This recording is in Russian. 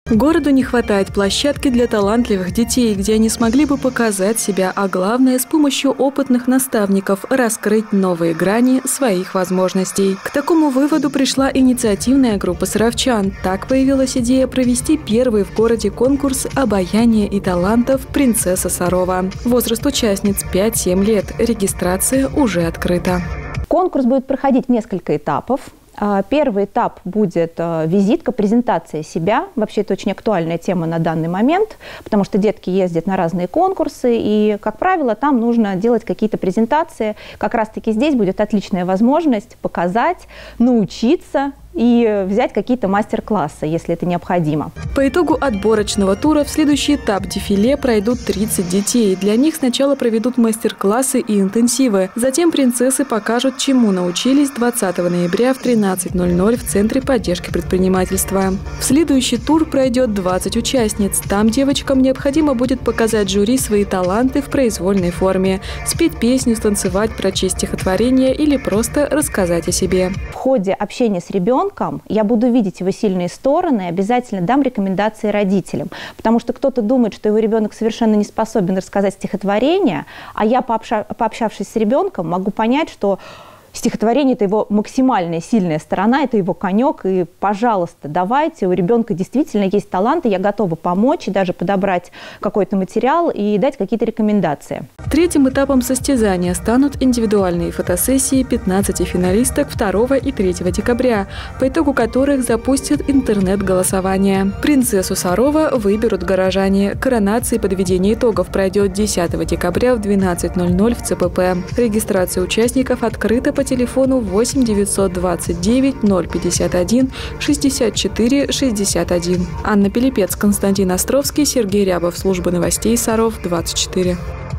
Городу не хватает площадки для талантливых детей, где они смогли бы показать себя, а главное, с помощью опытных наставников раскрыть новые грани своих возможностей. К такому выводу пришла инициативная группа саровчан. Так появилась идея провести первый в городе конкурс обаяния и талантов «Принцесса Сарова». Возраст участниц 5-7 лет. Регистрация уже открыта. Конкурс будет проходить в несколько этапов. Первый этап будет визитка, презентация себя. Вообще это очень актуальная тема на данный момент, потому что детки ездят на разные конкурсы, и, как правило, там нужно делать какие-то презентации. Как раз-таки здесь будет отличная возможность показать, научиться и взять какие-то мастер-классы, если это необходимо. По итогу отборочного тура в следующий этап дефиле пройдут 30 детей. Для них сначала проведут мастер-классы и интенсивы. Затем принцессы покажут, чему научились 20 ноября в 13:00 в Центре поддержки предпринимательства. В следующий тур пройдет 20 участниц. Там девочкам необходимо будет показать жюри свои таланты в произвольной форме. Спеть песню, станцевать, прочесть стихотворение или просто рассказать о себе. В ходе общения с ребенком я буду видеть его сильные стороны, обязательно дам рекомендации родителям. Потому что кто-то думает, что его ребенок совершенно не способен рассказать стихотворение, а я, пообщавшись с ребенком, могу понять, что стихотворение – это его максимальная сильная сторона, это его конек. И, пожалуйста, давайте, у ребенка действительно есть талант, и я готова помочь, и даже подобрать какой-то материал и дать какие-то рекомендации. Третьим этапом состязания станут индивидуальные фотосессии 15 финалисток 2 и 3 декабря, по итогу которых запустят интернет-голосование. Принцессу Сарова выберут горожане. Коронация и подведение итогов пройдет 10 декабря в 12:00 в ЦПП. Регистрация участников открыта по телефону 8 929 051 64 61. Анна Пилипец, Константин Островский, Сергей Рябов. Служба новостей Саров 24.